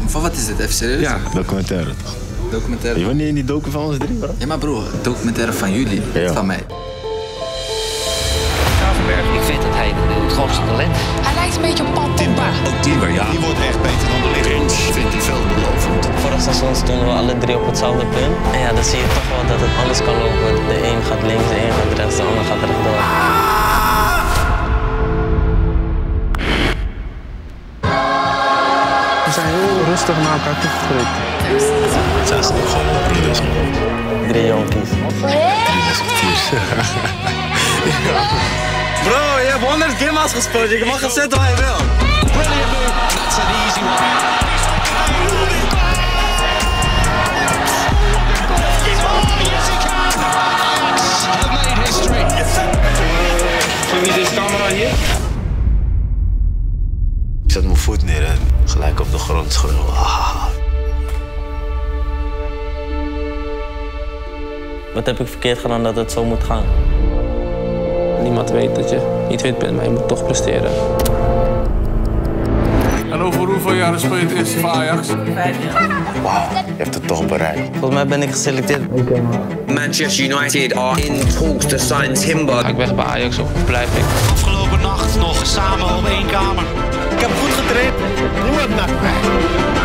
Van wat is dit, even serieus? Ja, documentaire toch? Documentaire? Je woont niet in die docu van ons drie, bro? Ja, maar bro, documentaire van jullie, niet van mij. Ik vind dat hij het grootste talent is. Hij lijkt een beetje op Paul Pogba. Timber, ja. Die wordt echt beter dan de Licht. Vindt hij veelbelovend. Vorig seizoen stonden we alle drie op hetzelfde punt. En ja, dan zie je toch wel dat het anders kan lopen. De een gaat links, de een gaat rechts, de ander gaat rechtdoor. We zijn heel rustig naar elkaar toegegroeid. Het zijn gewoon broeders. 3 jonkies. 3 musketiers. Bro, je hebt 100 gimma's gespeeld. Je mag het zetten waar je wil. Brilliant move. That's an easy one. Yes, he can. Ajax have made history. Zie je deze camera hier? Ik zet mijn voet neer en gelijk op de grond schreeuwen. Wat heb ik verkeerd gedaan dat het zo moet gaan? Niemand weet dat je niet wit bent, maar je moet toch presteren. En over hoeveel jaren speel je het eerst voor Ajax? 5 jaar. Wauw, je hebt het toch bereikt. Volgens mij ben ik geselecteerd. Manchester United are in talks to sign Timber. Ga ik weg bij Ajax of blijf ik? Afgelopen nacht nog samen op één kamer. Ik heb goed getraind. Doe het naar mij.